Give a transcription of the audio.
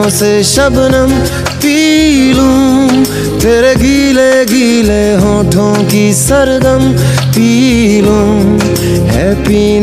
आंखों से शबनम पी लूं, तेरे गीले गीले होठों की सरगम पी लूं, है पीने